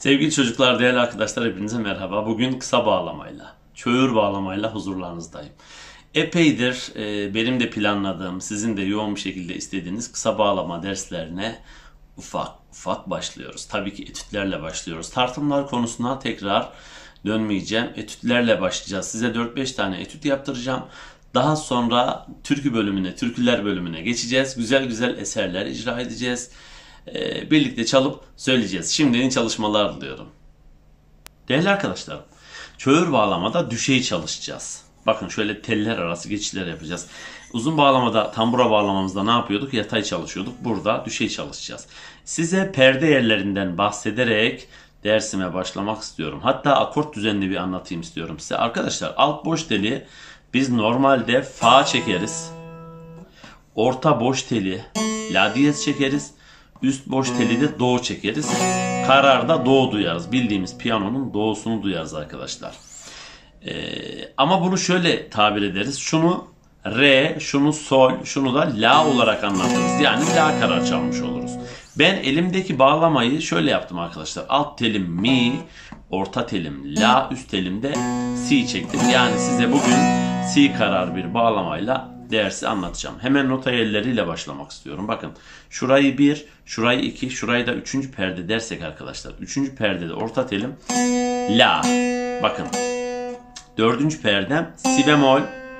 Sevgili çocuklar, değerli arkadaşlar, hepinize merhaba. Bugün kısa bağlamayla, çöğür bağlamayla huzurlarınızdayım. Epeydir benim de planladığım, sizin de yoğun bir şekilde istediğiniz kısa bağlama derslerine ufak ufak başlıyoruz. Tabii ki etütlerle başlıyoruz. Tartımlar konusuna tekrar dönmeyeceğim. Etütlerle başlayacağız. Size 4-5 tane etüt yaptıracağım. Daha sonra türkü bölümüne, türküler bölümüne geçeceğiz. Güzel güzel eserler icra edeceğiz. Birlikte çalıp söyleyeceğiz. Şimdiden çalışmalar diliyorum. Değerli arkadaşlarım, çöğür bağlamada düşey çalışacağız. Bakın şöyle teller arası geçişler yapacağız. Uzun bağlamada, tambura bağlamamızda ne yapıyorduk? Yatay çalışıyorduk. Burada düşey çalışacağız. Size perde yerlerinden bahsederek dersime başlamak istiyorum. Hatta akort düzenli bir anlatayım istiyorum size. Arkadaşlar, alt boş teli biz normalde fa çekeriz. Orta boş teli la diyez çekeriz. Üst boş teli de do çekeriz. Kararda do duyarız. Bildiğimiz piyanonun do'sunu duyarız arkadaşlar. Ama bunu şöyle tabir ederiz. Şunu re, şunu sol, şunu da la olarak anlatırız. Yani la karar çalmış oluruz. Ben elimdeki bağlamayı şöyle yaptım arkadaşlar. Alt telim mi, orta telim la, üst telim de si çektim. Yani size bugün si karar bir bağlamayla dersi anlatacağım. Hemen nota yerleriyle başlamak istiyorum. Bakın, şurayı 1, şurayı 2, şurayı da 3. perde dersek arkadaşlar. 3. perdede orta telim la. Bakın, 4. perdem si bemol.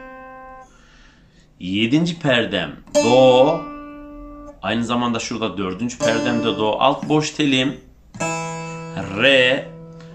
7. perdem do. Aynı zamanda şurada 4. perdem de do. Alt boş telim re.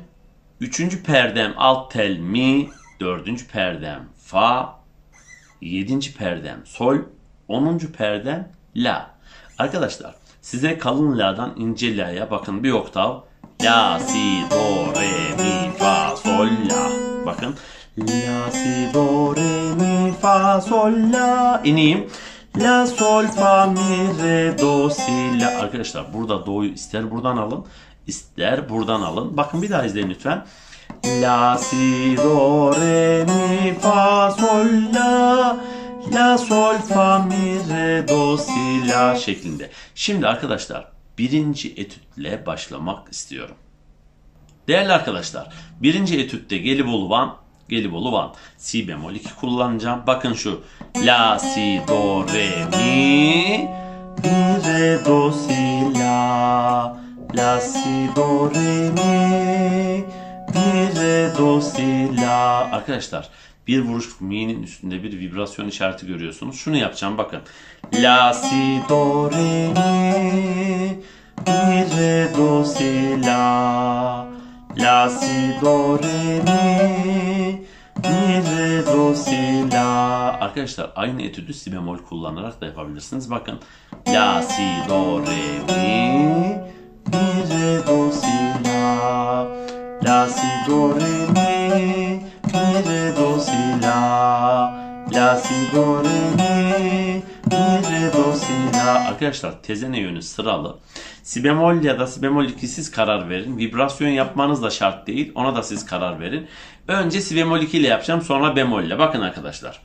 3. perdem alt tel mi. 4. perdem fa. 7. perdem sol, 10. perdem la. Arkadaşlar, size kalın la'dan ince la'ya bakın, bir oktav. La, si, do, re, mi, fa, sol, la. Bakın. La, si, do, re, mi, fa, sol, la. İneyim. La, sol, fa, mi, re, do, si, la. Arkadaşlar, burada do'yu ister buradan alın, ister buradan alın. Bakın, bir daha izleyin lütfen. La, si, do, re, mi, fa, sol, la. La, sol, fa, mi, re, do, si, la şeklinde. Şimdi arkadaşlar, birinci etütle başlamak istiyorum. Değerli arkadaşlar, birinci etütte Gelibolu Van. Si bemol 2 kullanacağım. Bakın şu. La, si, do, re, mi, re, do, si, la. La, si, do, re, mi, re, do, si, la. Arkadaşlar, bir vuruş mi'nin üstünde bir vibrasyon işareti görüyorsunuz. Şunu yapacağım, bakın. La, si, do, re, mi, re, do, si, la. La, si, do, re, mi, re, do, si, la. Arkadaşlar, aynı etüdü si bemol kullanarak da yapabilirsiniz. Bakın. La, si, do, re, mi, re, do, si, la. La, si, do, re, mi, re, do, si, la. La, si, do, re, mi, re, do, si, la. Arkadaşlar, tezene yönü sıralı. Si bemol ya da si bemol 2 siz karar verin. Vibrasyon yapmanız da şart değil. Ona da siz karar verin. Önce si bemol 2 ile yapacağım, sonra bemol ile. Bakın arkadaşlar.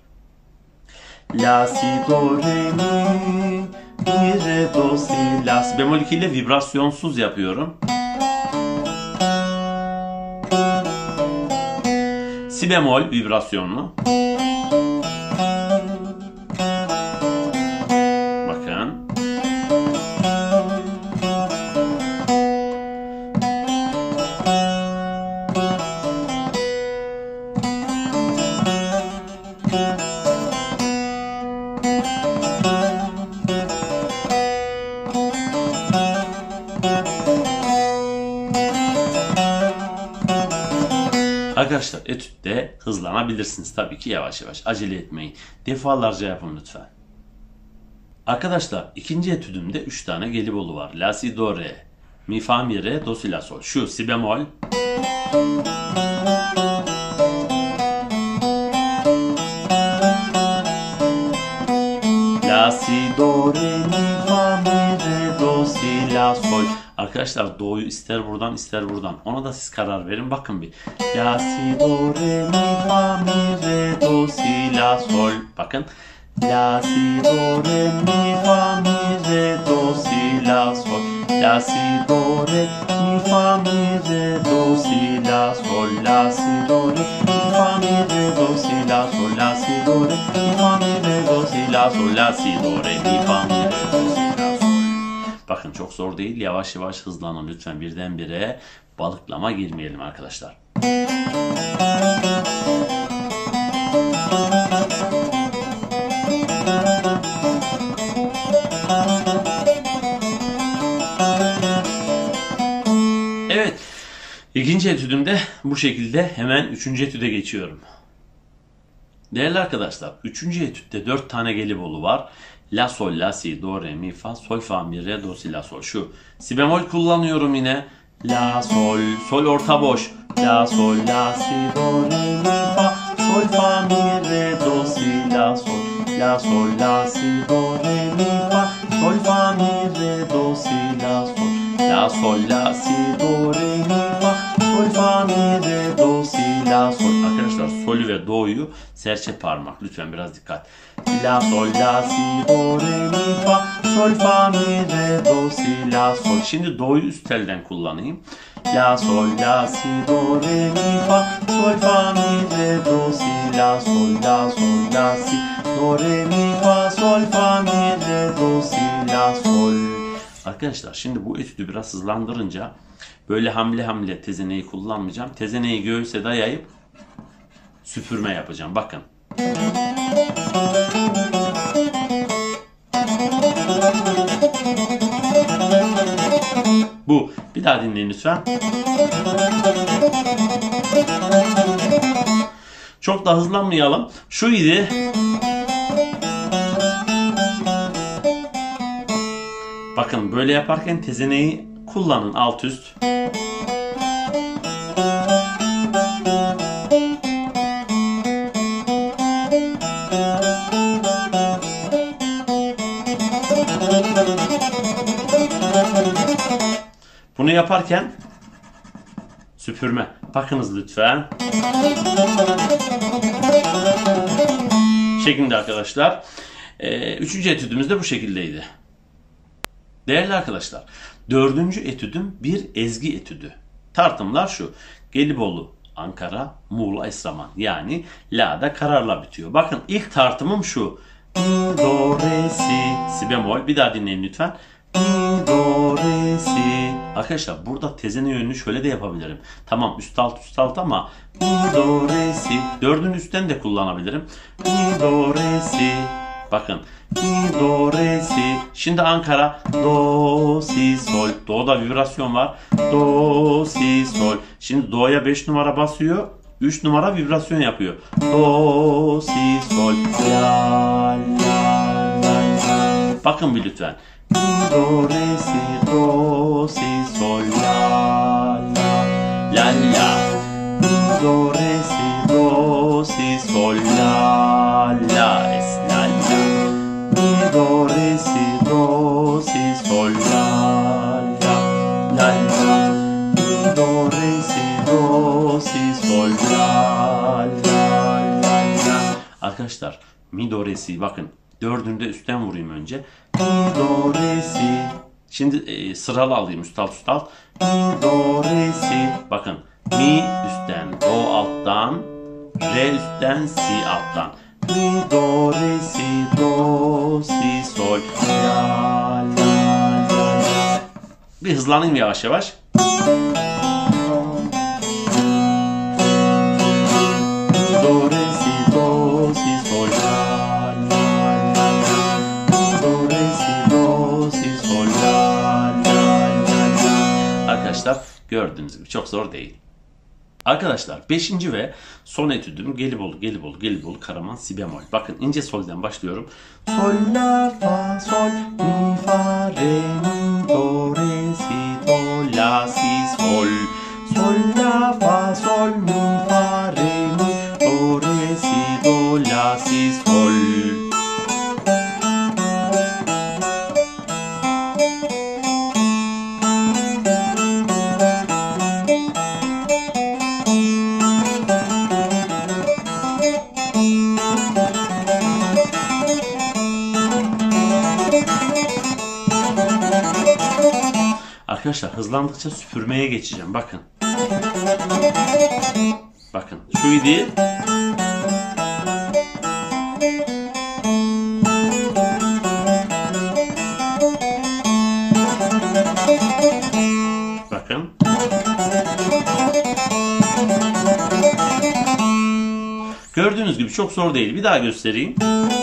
La, si, do, re, mi, re, do, si, la. Si bemol 2 ile vibrasyonsuz yapıyorum. Si bemol vibrasyonlu. Bakın. Arkadaşlar, etütte hızlanabilirsiniz. Tabii ki yavaş yavaş. Acele etmeyin. Defalarca yapın lütfen. Arkadaşlar, ikinci etüdümde 3 tane Gelibolu var. La, si, do, re, mi, fa, mi, re, do, si, la, sol. Şu si bemol. La, si, do, re, mi, fa, mi, re, do, si, la, sol. Arkadaşlar, do'yu ister buradan ister buradan. Ona da siz karar verin. Bakın bir. La, si, do, re, mi, fa, mi, re, do, si, la, sol. Bakın. La, si, do, re, mi, fa, mi, re, do, si, la, sol. la, si, do, re, mi, fa, mi, re, do, si, la, sol, la, si, do, re, mi, fa, mi, re, do, si, la, sol, la, si, do, re, mi, fa, mi, re, do, si, la, sol, la, si, do, re, mi, fa, mi, re, do, si, la, sol. Bakın çok zor değil. Yavaş yavaş hızlanın lütfen. Birdenbire balıklama girmeyelim arkadaşlar. Evet. İkinci etüdümde bu şekilde, hemen üçüncü etüde geçiyorum. Değerli arkadaşlar, üçüncü etütte 4 tane gelibolu var. La, sol, la, si, do, re, mi, fa, sol, fa, mi, re, do, si, la, sol. Şu si bemol kullanıyorum yine. La, sol, sol orta boş. La, sol, la, si, do, re, mi, fa, sol, fa, mi, re, do, si, la, sol. La, sol, la, si, do, re, mi, fa, sol, fa, mi, re, do, si, la, sol. La, sol, la, si, do, re, mi, fa, sol, fa, mi, re, do, si, la, sol. Arkadaşlar solü ve do'yu serçe parmak. Lütfen biraz dikkat. La, sol, la, si, do, re, mi, fa, sol, fa, mi, re, do, si, la, sol. Şimdi do'yu üst telden kullanayım. La, sol, la, si, do, re, mi, fa, sol, fa, mi, re, do, si, la, sol, la, sol, la, si, do, re, mi, fa, sol, fa, mi, re, do, si, la, sol. Arkadaşlar şimdi bu etüdü biraz hızlandırınca böyle hamle hamle tezeneyi kullanmayacağım. Tezeneyi göğüse dayayıp süpürme yapacağım. Bakın. Bu. Bir daha dinleyin lütfen. Çok da hızlanmayalım. Şu idi. Bakın böyle yaparken tezeneyi kullanın alt üst. Bunu yaparken süpürme. Bakınız lütfen. Şeklinde arkadaşlar. Üçüncü etüdümüz de bu şekildeydi. Değerli arkadaşlar, dördüncü etüdüm bir ezgi etüdü. Tartımlar şu. Gelibolu, Ankara, Muğla, Esraman. Yani la'da kararla bitiyor. Bakın ilk tartımım şu. Mi, do, re, si. Si bemol. Bir daha dinleyin lütfen. Mi, do, re, si. Arkadaşlar burada tezene yönünü şöyle de yapabilirim. Tamam üst alt ama mi, do, re, si. Dördün üstten de kullanabilirim. Mi, do, re, si. Bakın. Mi, do, re, si. Şimdi Ankara. Do, si, sol. Do'da vibrasyon var. Do, si, sol. Şimdi do'ya 5 numara basıyor. 3 numara vibrasyon yapıyor. Do, si, sol. La, la, la, la. Bakın bir lütfen. Mi, do, re, si, do, si, sol. La, la, la, la. Mi, do, re, si, do, si, sol. La, la, es, la, la. Mi, do, re, si, do, si, sol. La, la, la, la. Mi, do, re, si, do, si, sol. La, la, la, la. Arkadaşlar mi, do, re, si bakın. Dördünde üstten vurayım önce. Mi, do, re, si. Şimdi sıralı alayım üst alt. Mi, do, re, si. Bakın. Mi üstten, do alttan, re üstten, si alttan. Mi, do, re, si, do, si, sol. La, la, la, la. Bir hızlanayım yavaş yavaş. Do, re, si, do, si, sol. La, la, la, la. Do, re, si, do, si, sol. La, la, la, la. Arkadaşlar gördüğünüz gibi çok zor değil. Arkadaşlar 5. ve son etüdüm Gelibolu, Karaman, si bemol. Bakın ince solden başlıyorum. Sol, la, fa, sol, mi, fa, re, mi, do, re, si, do, la, si, sol. Sol, la, fa, sol, mi, fa, re, mi, do, re, si, do, la, si, sol. Arkadaşlar hızlandıkça süpürmeye geçeceğim. Bakın. Bakın. Şuydu. Bakın. Gördüğünüz gibi çok zor değil. Bir daha göstereyim.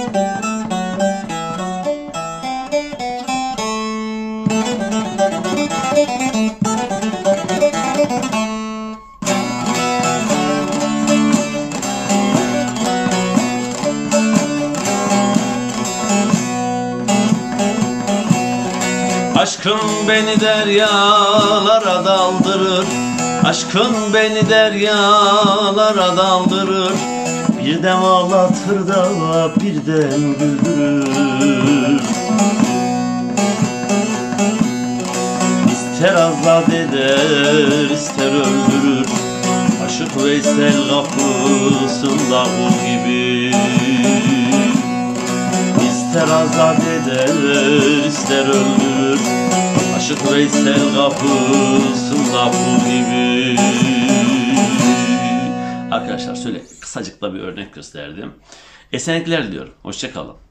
Aşkın beni deryalara daldırır, aşkın beni deryalara daldırır. Birden ağlatır da birden güldürür. İster azat eder, ister öldürür. Aşık Veysel kapısında kul gibi. İster azat eder, ister öldürür. Aşık Veysel kapısında kul gibi. Arkadaşlar şöyle kısacık da bir örnek gösterdim. Esenlikler diliyorum. Hoşça kalın.